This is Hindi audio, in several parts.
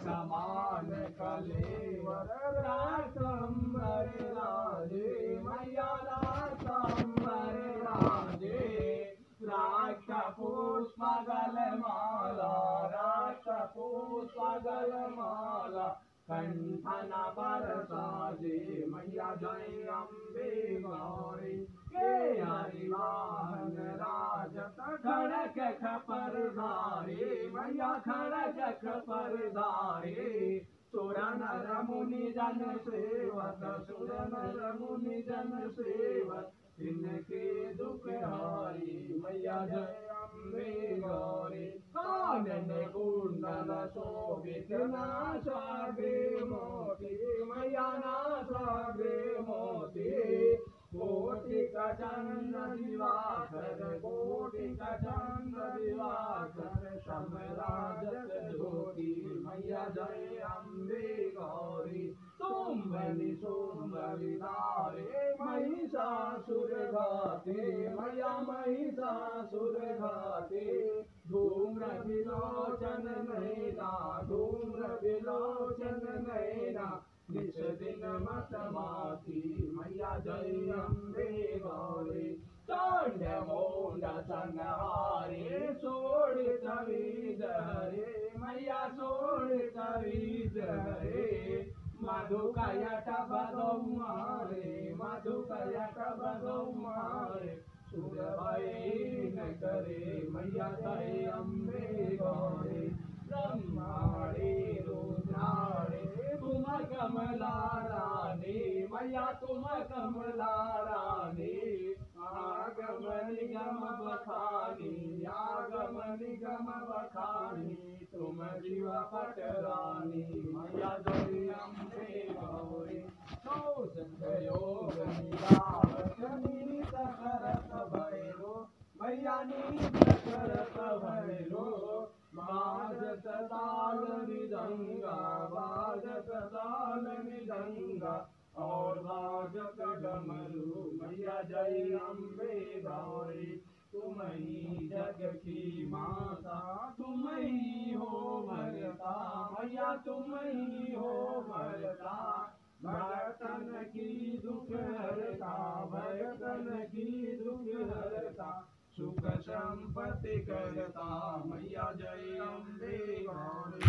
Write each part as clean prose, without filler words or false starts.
समान कलेवर रातंबर राजे मैया रातंबर राजे राक्ष पुष्पगल माला राक्ष पुष्पगल माला कंठन पर साजे मैया जय अम्बे गौरी के हरिवाहन राजत खड़ग खपरधारी मैया खड़ग खपरधारी सुर नर मुनि जन सेवक सुर नर मुनि जन सेवक इनके दुख हारी मैया जय अम्बे गौरी कानन कुंडल शोभित नासाग्रे मोती मैया नासाग्रे मोती कोटि चंद्र दिवाकर कोटि चंद्र दिवाकर समराजत ज्योति मैया जय अम्बे गौरी सुंबली सुंबली नारे महिषासुर घाते मैया महिषासुर घाते धूम्र विलोचन नैना धूम्र विलोचन नैना निज दिन मत माती मैया जय अम्बे गौरी चंड मोंड संहारे सोड़ित बीज हरे मैया सोड़ित बीज हरे मधुकयट बदौमारे मधुकयट बदौमारे सुर भय न करे मैया जय अम्बे गौरी ब्रह्माणे रुद्राणे तुम कमला रानी मैया तुम कमला रानी आगम निगम बखानी आगम निगम बखानी तुम जीव पट रानी मैया जय अम्बे गौरी योग निरावत निरित करत भैरो मैया निरित करत भैरो बाजत ताल मृदंगा बाजत ताल मृदंगा और बाजत डमरू मैया जय अम्बे गौरी तुम ही जग की माता तुम ही हो भरता मैया तुम ही हो भरता भक्तन की दुख हरता भक्तन की दुख हरता सुख संपत्ति करता मैया जय अम्बे गौरी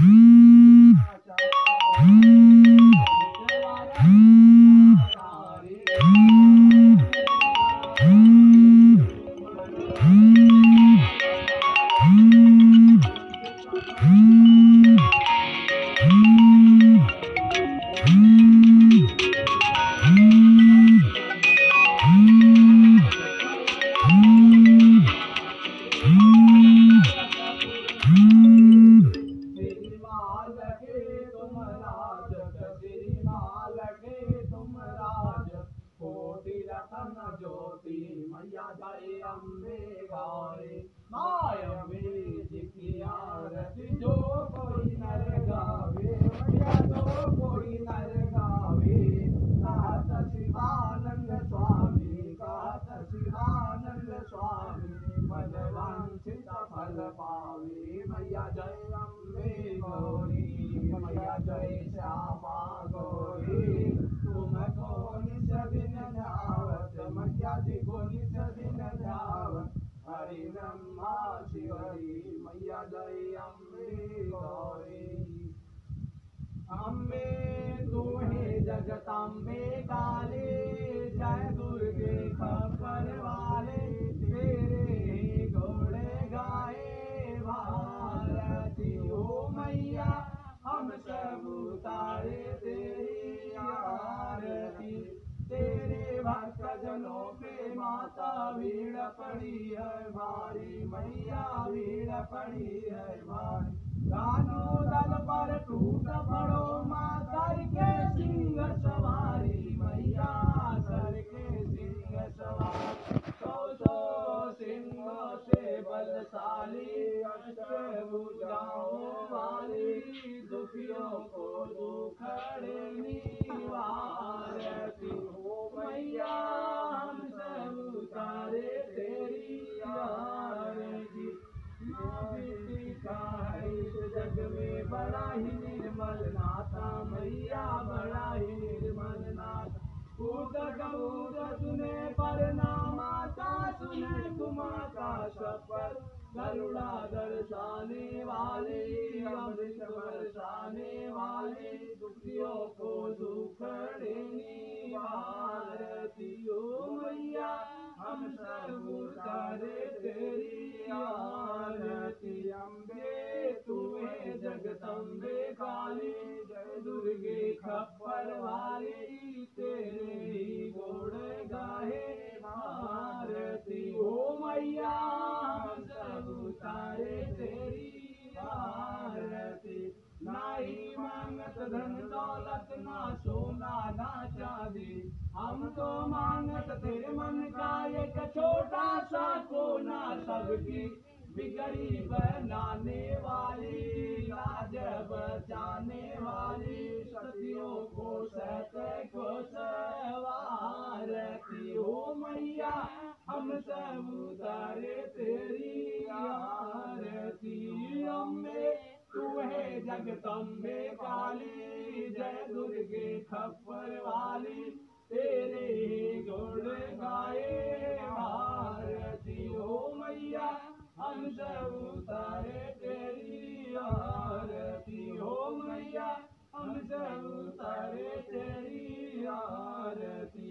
ज्योति मैया जय अम्बे गौरी मायवी जी की आरती जो कोई नर गावे मैया जो कोई नर गावे कहत शिवानंद स्वामी कहत शिवानंद स्वामी मन वांछित फल पावे मैया जय अम्बे गौरी मैया जय श्यामा गौरी तुमको निज दिन ध्यावत मैया जी को निज दिन ध्यावत हरि ब्रह्मा शिवरी मैया जय अम्बे गौरी अम्बे तुम्हें जगदम्बे काले जय दुर्गे खबर वाले तेरे घोड़े गाए भारती हो मैया हम सब उतारे तेरी आरती तेरे भक्त जनों पे माता भीड़ पड़ी है भारी मैया भीड़ पड़ी है भारी गानो दल पर टूट पड़ो माँ सर के सिंह सवारी मैया सर के सिंह सवारी सौ सिंहों से बलशाली अष्टभुजाओं वाली दुखियों को दुखड़नी वारती हो मैया हम सब उतारे तेरी आरती का है इस जग में बड़ा ही निर्मल सब पर करुणा दर्शाने वाले, अमृत बरसाने वाले, दुखियों को दुख देने आरती हो मैया हम सब उतारे तेरी आरती। अम्बे तुम्हें जगदम्बे काली, जय दुर्गे खप्पर वाली, तेरे ही गुण गाहे आरती हो मैया हम सब उतारे तेरी आरती। नाही मांगत धन दौलत ना सोना ना चांदी, हम तो मांगत तेरे मन का एक छोटा सा कोना, सबकी बिगड़ी बनाने वाली, लाज बचाने वाली, सतियों को सहते को सवारती हो मैया हम सब उतारे तेरी आरती। अम्बे तू है जगदम्बे काली, जय दुर्गे खप्पर वाली, तेरे गुण गाए आरती हो मैया हम सब उतारे तेरी आरती हो मैया हम सब उतारे तेरी आरती।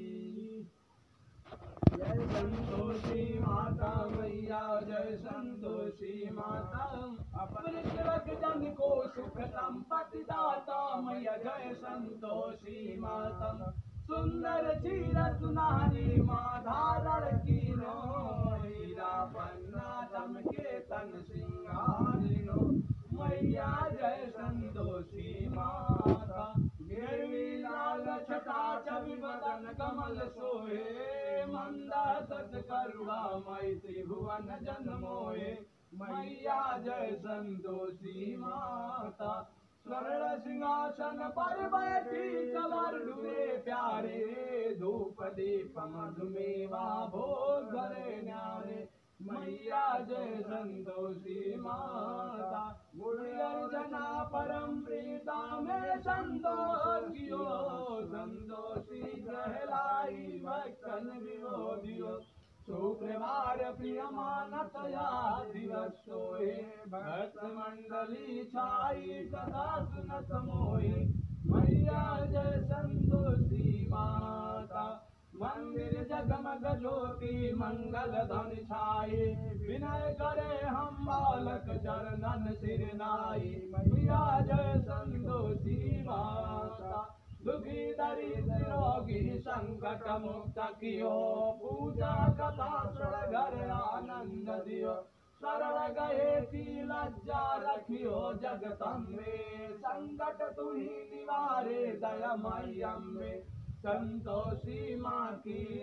जय संतोषी माता मैया, जय संतोषी माता, अपने सेवक जन को सुख संपत्ति दाता मैया, जय संतोषी माता। सुंदर चीर सुनारी माँ धारण कीनो, हीरा पन्ना चमके तन सिंगारिनो मैया, जय संतोषी माता। गिरवी लाल छटा छवि बदन कमल सोहे, मंदा सत करुणा मई त्रिभुवन जन मोहे मैया, जय संतोषी माता। स्वर्ण सिंहासन पर बैठी कमर डूरे प्यारे, धूप दीप मधुमेवा भोग धरे न्यारे मैया, जय संतोषी माता। गुण अर्चना परम प्रीता में संतोषियो, संतोषी कहलाई भक्तन विमोदियो, शुक्रवार प्रिय मानत या दिवस सोए, भक्त मंडली छाई सदा सुनत मोहे मैया, जय संतोषी माता। मंदिर जगमग ज्योति मंगल धन छाए, विनय करे हम बालक चरणन सिर नाई मैया, जय संतोषी माता। दुखी दरिद्र रोगी संकट मुक्त कियो, पूजा कथा सुन घर आनंद दियो, शरण गए की लज्जा रखियो जगदम्बे, संकट तुम्ही निवारे दया मई अम्बे। संतोषी माँ की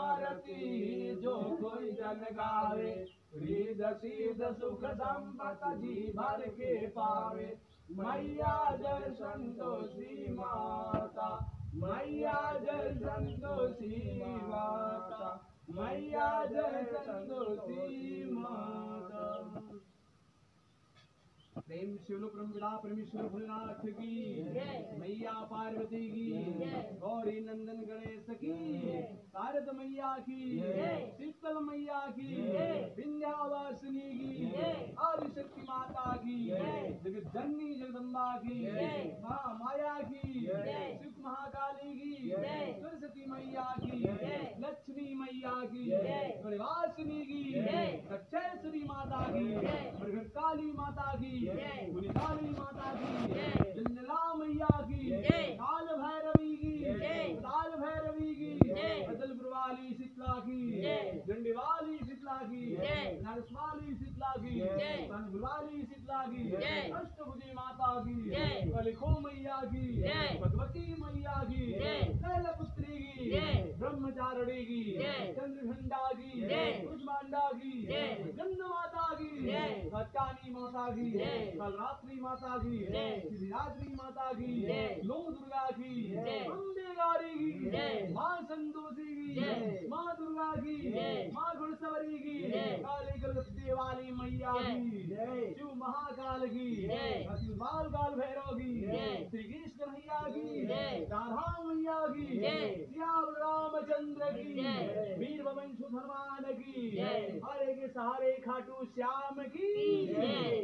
आरती जो कोई जन गावे, रिद्ध सिद्ध सुख संपत्ति जी भर के पावे मैया, जय संतोषी माता मैया, जय संतोषी माता मैया, जय संतोषी माता। प्रेम शिव प्रमदा परमेश्वर भोलेनाथ की, मैया पार्वती की, गौरी नंदन गणेश की, शारद मैया की, शीतल मैया की, विंध्यावासिनी की, आदिशक्ति माता की, जगत जननी जगदम्बा की, माँ माया की, शिव महाकाली की, सरस्वती मैया की, लक्ष्मी मैया की, गणवासिनी की, दक्षेश्वरी माता की, काली माता की, काली माता की, जंजला मैया की, काल भैरवी की, काल भैरवी की, अदलपुर वाली शीतला की, डंडी वाली शीतला की, नरस वाली शीतला की, कानपुर वाली शीतला की, अष्टभुजी माता की, कलिको मैया की, भगवती मैया की, कैलपुत्री की, ब्रह्मचारिणी की, चंद्रघंटा की, कुष्मांडा की, गंध माता की, सत्यानी माता की, कलरात्रि माता की, सिद्धिदात्री माता की, नौ दुर्गा की, अम्बे गौरी की, माँ संतोषी की, माँ दुर्गा की, माँ घुड़सवारी की, काली कलकत्ते वाली मैया की, शिव महाकाल की, बाल काल भैरव की, श्री कृष्ण मैया की, राधा मैया की, श्याम रामचंद्र की, वीर भवन सुधर्मान की, हरे के सहारे खाटू श्याम की